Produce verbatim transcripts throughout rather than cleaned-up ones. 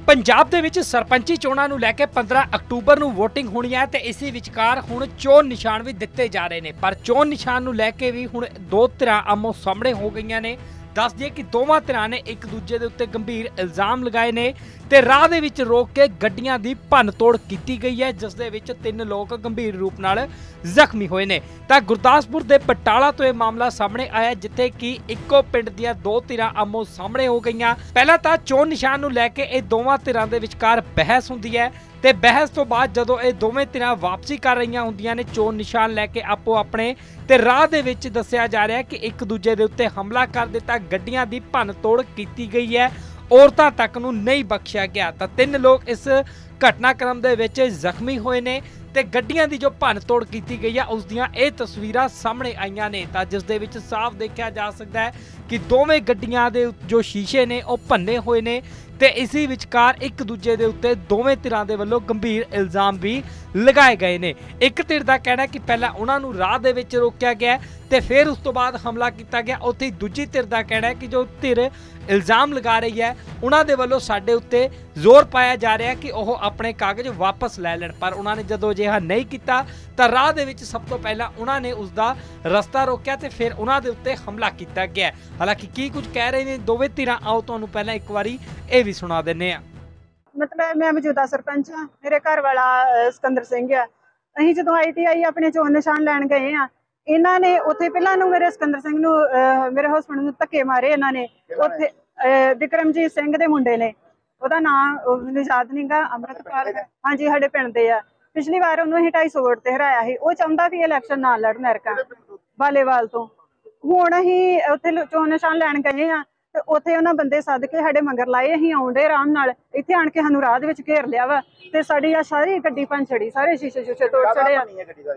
पंजाब दे विच सरपंची चोणां नूं लैके पंद्रह अक्तूबर नूं वोटिंग होनी है ते इसी विचकार हुण चोण निशान भी दिते जा रहे हैं। पर चोण निशान नूं लैके भी हुण दो धिरां आमो सामने हो गईयां ने। दस दिए कि दोवां धिरां ने एक दूजे दे उत्ते गंभीर इल्जाम लगाए ने ते राह दे विच रोक के गड्डियां दी भन्न तोड़ कीती गई है, जिस दे विच तीन लोग गंभीर रूप नाल जख्मी होए ने। तां गुरदासपुर दे बटाला तो यह मामला सामने आया, जिथे कि इक्को पिंड दियां दो धिरां आमो सामने हो गईयां। पहला तां चोण निशान नूं लैके इह दोवां धिरां दे विचकार बहस हुंदी है ते बहस तो बाद जदों ये दोवें धिरां वापसी कर रहीआं हुंदियां ने चोण निशान लैके आपो अपने ते राह दे विच दस्सिया जा रहा है कि एक दूजे दे उत्ते हमला कर दिता, गड्डियां दी भन्न तोड़ कीती गई है, औरतां तक नूं नहीं बख्शिया गया। तां तीन लोग इस घटनाक्रम दे विच जख्मी होए ने ते गड्डियां दी जो भन्न तोड़ कीती गई है उस दियां ये तस्वीरां सामने आईयां ने। तां जिस दे विच साफ देखा जा सकता है कि दोवें गड्डियां दे जो शीशे ने वो भन्ने होए ने ते इसी विचकार एक दूजे दे उत्ते दोवें धिरां दे वल्लों गंभीर इल्जाम भी लगाए गए ने। एक धिर दा कहना है कि पहला उन्हां नूं राह दे विच रोकिया गया ते फिर उस तो बाद हमला किया गया। उत्थे दूजी धिर दा कहना है कि जो धिर इल्जाम लगा रही है उन्हां दे वल्लों साडे उत्ते जोर पाया जा रहा है कि ओह अपने कागज वापस लै लैण, पर उन्हां ने जदों अजिहा नहीं कीता तां राह दे विच सब तो पहला उन्हां ने उसदा रस्ता रोकिया ते फिर उन्हां दे उत्ते हमला किया गया। हालांकि की कुछ कह रहे ने दोवें धिरां, आओ तुहानूं पहलां एक वारी ਇਹ भी सुना देने आ। मतलब मैं मौजूदा सरपंच हाँ, मेरे घर वाला सिकंदर सिंह है। असीं जदों आई टी आई अपने चोण निशान लैण गए हाँ, इन्हां ने उत्थे पहलां नूं मेरे सिकंदर सिंह नूं मेरे हस्बैंड नूं धक्के मारे। इन्हां ने उत्थे विक्रमजीत सिंह दे मुंडे ने, ਉਹਦਾ ਨਾਮ ਮੈਨੂੰ ਯਾਦ ਨਹੀਂਗਾ, ਅਮਰਤਪਾਲ ਹਾਂਜੀ ਸਾਡੇ ਪਿੰਡ ਦੇ ਆ। ਪਿਛਲੀ ਵਾਰ ਉਹਨੂੰ ਅਸੀਂ ਢਾਈ ਸੌ ਵੋਟ ਤੇ ਹਰਾਇਆ ਸੀ। ਉਹ ਚਾਹੁੰਦਾ ਵੀ ਇਲੈਕਸ਼ਨ ਨਾ ਲੜਨ ਐਰਕਾਂ ਬਾਲੇਵਾਲ ਤੋਂ। ਹੁਣ ਅਸੀਂ ਉੱਥੇ ਚੋਣ ਨਿਸ਼ਾਨ ਲੈਣ ਗਏ ਆ ਤੇ ਉੱਥੇ ਉਹਨਾਂ ਬੰਦੇ ਸੱਦ ਕੇ ਸਾਡੇ ਮੰਗਰ ਲਾਏ। ਅਸੀਂ ਆਉਂਦੇ ਆਰਾਮ ਨਾਲ, ਇੱਥੇ ਆਣ ਕੇ ਸਾਨੂੰ ਰਾਹ ਦੇ ਵਿੱਚ ਘੇਰ ਲਿਆ ਵਾ ਤੇ ਸਾਡੀ ਆ ਸਾਰੀ ਗੱਡੀ ਭੰਨ ਛੜੀ, ਸਾਰੇ ਸ਼ੀਸ਼ੇ ਸ਼ੂਸ਼ੇ ਤੋੜ ਛੜੇ ਆ।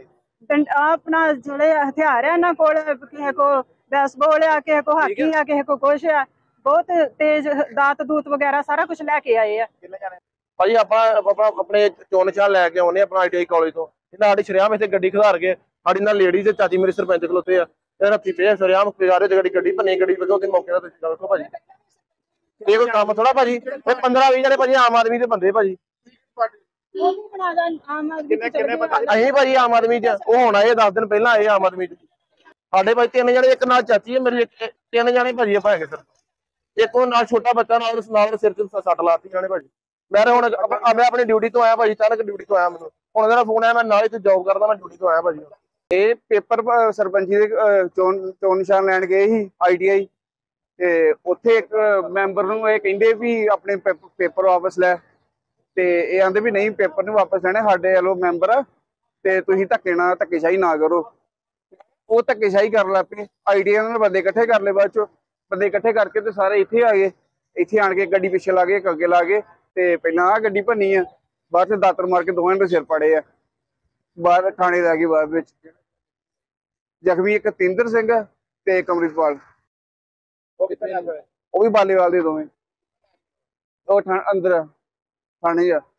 ਆ ਆਪਣਾ ਜਿਹੜੇ ਹਥਿਆਰ ਆ ਇਹਨਾਂ ਕੋਲ, ਕਿਸੇ ਕੋ ਬੈਸਬਾਲ ਆ, ਕਿਸੇ ਕੋ ਹਾਕੀ ਆ, ਕਿਸੇ ਕੋ ਕੁਛ ਆ, बहुत तेज दात दूत वगैरह सारा कुछ लैके आए हैं। भाजी अपना अपने चोण निशान लैके आने अपना आई टी आई कॉलेज तो साड़ी शरियाम इतने गड्डी खिलार के साड़ी ना लेडीज चाची मेरी सरपंच खलोते हैं राती पे शरियाम खिलारे गड्डी गड्डी भनी गड्डी वजो मौके का तुसीं देखो भाजी, ये कोई काम थोड़ा भाजी। पंद्रह बीस जने भाजी आम आदमी के बंदे भाजी, असीं भाजी आम आदमी च वो हुण आए दस दिन पहला आए आम आदमी च साडे भाई तीन जने, एक नाल चाची है मेरी, तीन जने भाजी आप है सर, एक नाल छोटा बच्चा नाल नाल सिर च सट लाती जाने भाजी। मैं हुण मैं अपनी ड्यूटी तो आया भाजी, अचानक ड्यूटी तो आया, मैनूं हुण मेरा फोन आया, मैं नाल इत्थे जॉब करदा, मैं ड्यूटी तो आया भाजी। ਇਹ ਪੇਪਰ ਸਰਪੰਚੀ ਦੇ ਚੋਣ ਚੋਣ ਨਿਸ਼ਾਨ ਲੈਣ ਗਏ ਸੀ ਆਈ ਟੀ ਆਈ ਤੇ ਉੱਥੇ ਇੱਕ ਮੈਂਬਰ ਨੂੰ ਇਹ ਕਹਿੰਦੇ ਵੀ ਆਪਣੇ ਪੇਪਰ ਵਾਪਸ ਲੈ, ਤੇ ਇਹ ਆਂਦੇ ਵੀ ਨਹੀਂ ਪੇਪਰ ਨਹੀਂ ਵਾਪਸ ਲੈਣੇ, ਸਾਡੇ ਵੱਲੋਂ ਮੈਂਬਰ ਆ ਤੇ ਤੁਸੀਂ ਧੱਕੇ ਨਾ ਧੱਕੇਸ਼ਾਹੀ ਨਾ ਕਰੋ। ਉਹ ਧੱਕੇਸ਼ਾਹੀ ਕਰਨ ਲੱਗ ਪਏ, ਆਈ ਟੀ ਆਈ ਨਾਲ ਬੰਦੇ ਇਕੱਠੇ ਕਰ ਲਏ, ਬਾਅਦ ਚੋਂ ਬੰਦੇ ਇਕੱਠੇ ਕਰਕੇ ਤੇ ਸਾਰੇ ਇੱਥੇ ਆ ਗਏ। ਇੱਥੇ ਆਣ ਕੇ ਗੱਡੀ ਪਿੱਛੇ ਲਾ ਗਏ, ਅੱਗੇ ਲਾ ਗਏ ਤੇ ਪਹਿਲਾਂ ਆਹ ਗੱਡੀ ਭੰਨੀ ਆ, ਬਾਅਦ ਚ ਦਾਤਰ ਮਾਰ ਕੇ ਦੋਵਾਂ ਦੇ ਸਿਰ ਪਾੜੇ ਆ, ਬਾਹਰ ਥਾਣੇ ਲੈ ਗਏ। ਬਾਅਦ ਵਿੱਚ ਜ਼ਖਮੀ ਇੱਕ ਤਿੰਦਰ ਸਿੰਘ ਤੇ ਇੱਕ ਅੰਮ੍ਰਿਤਪਾਲ, ਉਹ ਵੀ ਬਾਲੇਵਾਲ ਦੇ ਦੋਵੇਂ, ਉਹ ਅੰਦਰ ਥਾਣੇ ਆ।